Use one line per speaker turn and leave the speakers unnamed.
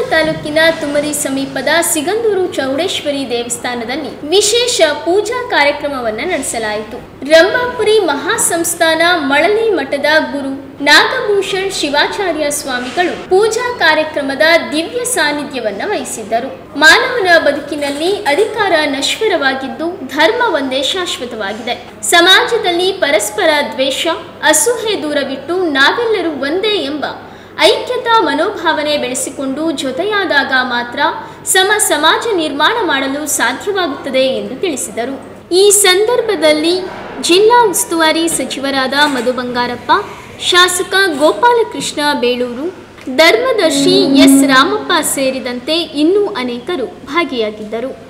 ತಾಲೂಕಿನ ತುಮರಿ ಸಮೀಪದ ಸಿಗಂದೂರು ಚೌಡೇಶ್ವರಿ ದೇವಸ್ಥಾನದಲ್ಲಿ ವಿಶೇಷ ಪೂಜಾ ಕಾರ್ಯಕ್ರಮವನ್ನು ನಡೆಸಲಾಯಿತು. ರಂಭಾಪುರಿ ಮಹಾಸಂಸ್ಥಾನ ಮಳಲಿ ಮಠದ ಗುರು ನಾಗಭೂಷಣ್ ಶಿವಾಚಾರ್ಯ ಸ್ವಾಮಿಗಳು ಪೂಜಾ ಕಾರ್ಯಕ್ರಮದ ದಿವ್ಯ ಸಾನ್ನಿಧ್ಯವನ್ನ ವಹಿಸಿದ್ದರು. ಮಾನವನ ಬದುಕಿನಲ್ಲಿ ಅಧಿಕಾರ ನಶ್ವರವಾಗಿದ್ದು ಧರ್ಮ ಒಂದೇ ಶಾಶ್ವತವಾಗಿದೆ. ಸಮಾಜದಲ್ಲಿ ಪರಸ್ಪರ ದ್ವೇಷ, ಅಸೂಹೆ ದೂರವಿಟ್ಟು ನಾವೆಲ್ಲರೂ ಒಂದೇ ಎಂಬ ಐಕ್ಯತಾ ಮನೋಭಾವನೆ ಬೆಳೆಸಿಕೊಂಡು ಜೊತೆಯಾದಾಗ ಮಾತ್ರ ಸಮಾಜ ನಿರ್ಮಾಣ ಮಾಡಲು ಸಾಧ್ಯವಾಗುತ್ತದೆ ಎಂದು ತಿಳಿಸಿದರು. ಈ ಸಂದರ್ಭದಲ್ಲಿ ಜಿಲ್ಲಾ ಉಸ್ತುವಾರಿ ಸಚಿವರಾದ ಮಧು ಬಂಗಾರಪ್ಪ, ಶಾಸಕ ಗೋಪಾಲಕೃಷ್ಣ ಬೇಳೂರು, ಧರ್ಮದರ್ಶಿ ಎಸ್ ರಾಮಪ್ಪ ಸೇರಿದಂತೆ ಇನ್ನೂ ಅನೇಕರು ಭಾಗಿಯಾಗಿದ್ದರು.